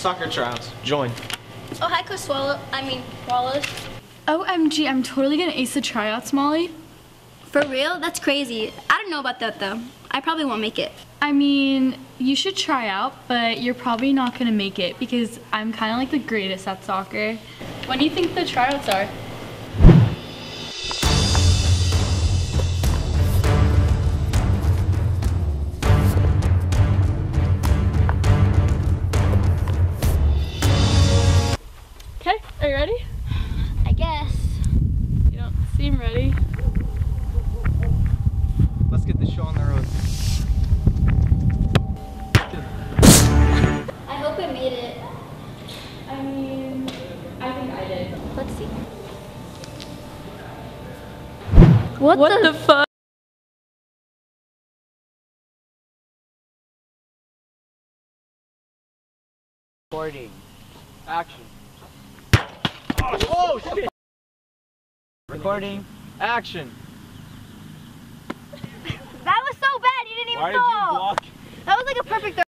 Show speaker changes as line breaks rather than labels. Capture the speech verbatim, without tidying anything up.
soccer tryouts. Join.
Oh, hi, Coach Swallow. I mean, Wallace.
O M G, I'm totally gonna ace the tryouts, Molly.
For real? That's crazy. I don't know about that, though. I probably won't make it.
I mean, you should try out, but you're probably not gonna make it because I'm kind of like the greatest at soccer. When do you think the tryouts are? Okay, are you ready?
I guess.
You don't seem ready.
Let's get this show on the road.
I hope I made it.
I mean, I think I did.
Let's see.
What, what the, the fuck?
Recording. Action. Oh, oh shit! Recording. Action.
That was so bad. You didn't even
Why
go.
did you block?
That was like a perfect